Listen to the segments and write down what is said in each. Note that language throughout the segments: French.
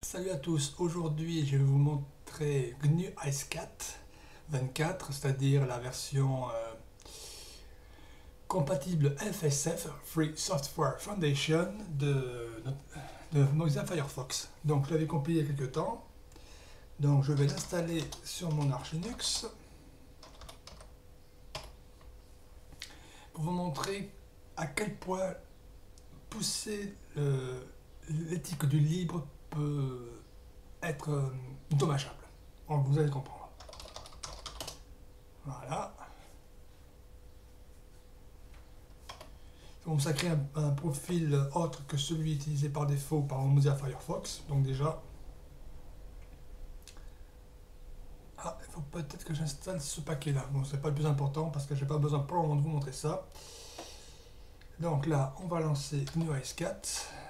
Salut à tous, aujourd'hui je vais vous montrer GNU IceCat 24, c'est-à-dire la version compatible FSF, Free Software Foundation de Mozilla Firefox. Donc je l'avais compilé il y a quelques temps, donc je vais l'installer sur mon Arch Linux pour vous montrer à quel point pousser l'éthique du libre peut être dommageable. Donc, vous allez comprendre. Voilà. Donc ça crée un profil autre que celui utilisé par défaut par Mozilla Firefox. Donc déjà, il faut peut-être que j'installe ce paquet-là. Bon, c'est pas le plus important parce que j'ai pas besoin pour le moment de vous montrer ça. Donc là, on va lancer GNU IceCat.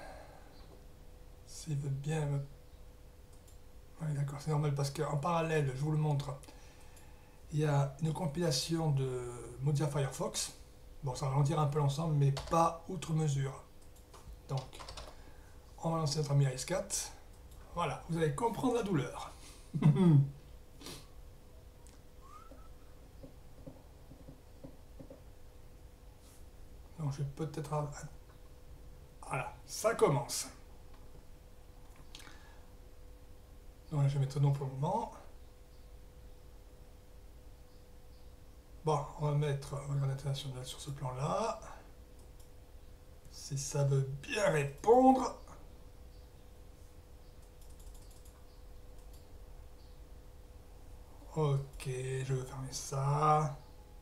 S'il veut bien me... Oui, d'accord, c'est normal parce qu'en parallèle, je vous le montre, il y a une compilation de Mozilla Firefox. Bon, ça ralentir un peu l'ensemble, mais pas outre mesure. Donc, on va lancer notre ami IceCat. Voilà, vous allez comprendre la douleur. Donc, je vais peut-être... Voilà, ça commence. Donc, je vais mettre non pour le moment. Bon, on va mettre Regard international sur ce plan-là. Si ça veut bien répondre. Ok, je vais fermer ça.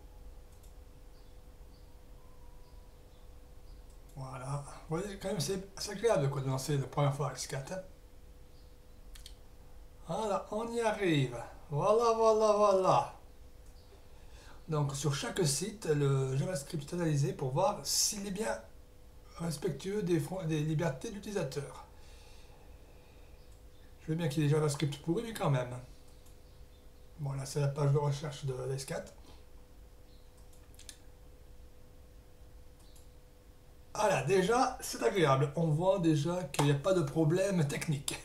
Voilà. Vous voyez, quand même, c'est agréable quoi, de lancer la première fois IceCat. Voilà, on y arrive. Voilà, voilà, voilà. Donc, sur chaque site, le JavaScript est analysé pour voir s'il est bien respectueux des libertés de l'utilisateur. Je veux bien qu'il y ait JavaScript pourri, mais quand même. Bon, là, c'est la page de recherche de l'IceCat. Voilà, déjà, c'est agréable. On voit déjà qu'il n'y a pas de problème technique.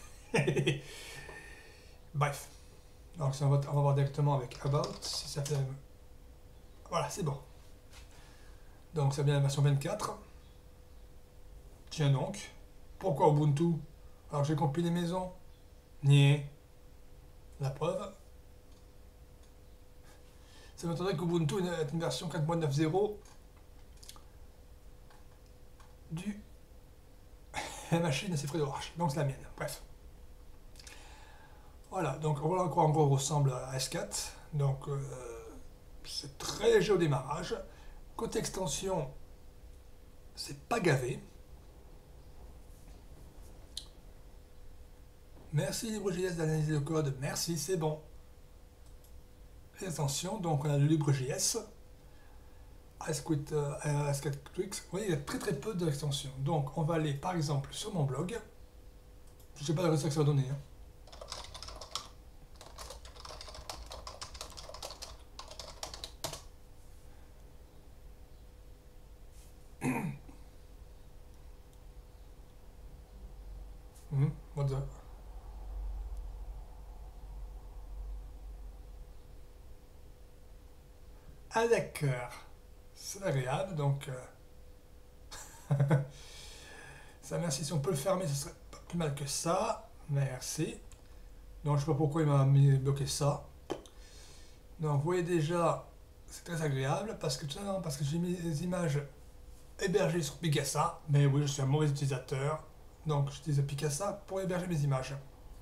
Bref. Donc, on va voir directement avec About, si ça fait... Voilà, c'est bon. Donc, c'est bien la version 24. Tiens donc. Pourquoi Ubuntu? Alors, j'ai compilé maison. Nier. La preuve. Ça m'étonnerait qu'Ubuntu est une version 4.90 du... La machine, c'est FreeDORch. Donc, c'est la mienne. Bref. Voilà, donc voilà à quoi en gros ressemble à S4. Donc c'est très léger au démarrage. Côté extension, c'est pas gavé. Merci LibreJS d'analyser le code, merci, c'est bon. Les extensions, donc on a le LibreJS, IceCat Twix. Vous voyez, il y a très peu d'extensions. Donc on va aller par exemple sur mon blog. Je ne sais pas le résultat que ça va donner. Hein. What the... Ah d'accord, c'est agréable, donc ça merci, si on peut le fermer, ce serait pas plus mal que ça, merci. Donc je sais pas pourquoi il m'a bloqué ça. Donc vous voyez déjà, c'est très agréable, parce que tout simplement parce que j'ai mis des images hébergées sur Picasa, mais oui, je suis un mauvais utilisateur, donc j'utilise Picasa pour héberger mes images.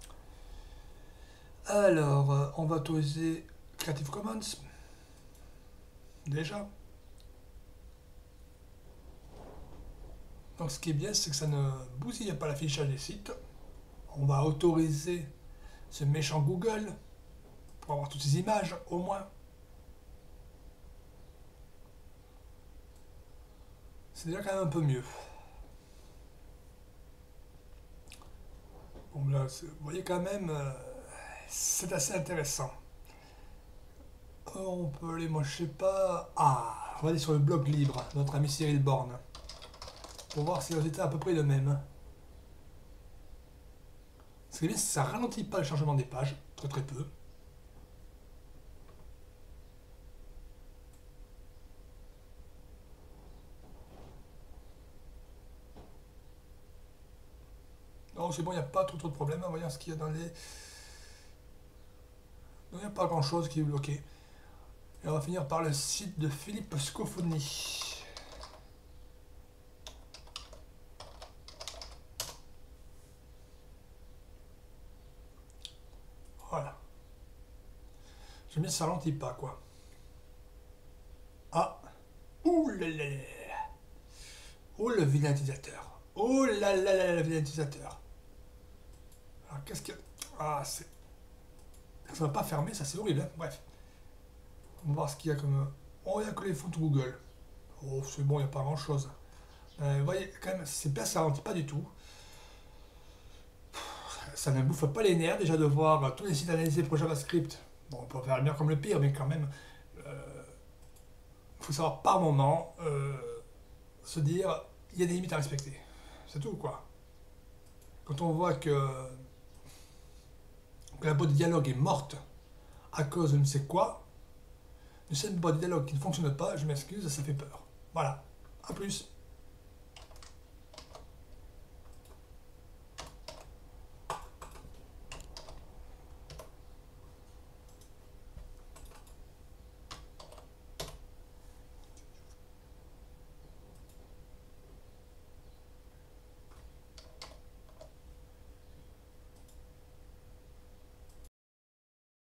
Alors, on va autoriser Creative Commons. Déjà. Donc ce qui est bien, c'est que ça ne bousille pas l'affichage des sites. On va autoriser ce méchant Google pour avoir toutes ces images, au moins. C'est déjà quand même un peu mieux. Bon, là, vous voyez quand même, c'est assez intéressant. On peut aller, moi je sais pas... Ah, on va aller sur le blog libre, notre ami Cyril Born, pour voir si le résultat est à peu près le même. Ce qui est bien, c'est que ça ralentit pas le chargement des pages, très très peu. Non, c'est bon, il n'y a pas trop de problèmes. Voyons ce qu'il y a dans les... Il n'y a pas grand chose qui est bloqué. Et on va finir par le site de Philippe Scofoni. Voilà. J'aime bien, ça ralentit pas, quoi. Ah. Ouh là là là là. Oh le vilain utilisateur. Oh là là là le vilain utilisateur. Alors qu'est-ce que... Ah, c'est... Ça va pas fermer, ça c'est horrible, hein. Bref. On va voir ce qu'il y a comme... Oh, il y a que les fonds Google. Oh, c'est bon, il n'y a pas grand-chose. Vous voyez, quand même, c'est bien, ça ralentit pas du tout. Ça ne bouffe pas les nerfs déjà de voir tous les sites analysés pour JavaScript. Bon, on peut faire le meilleur comme le pire, mais quand même, il faut savoir par moment se dire, il y a des limites à respecter. C'est tout, quoi. Quand on voit que la boîte de dialogue est morte à cause de ne sais quoi, une boîte de dialogue qui ne fonctionne pas, je m'excuse, ça fait peur. Voilà. À plus.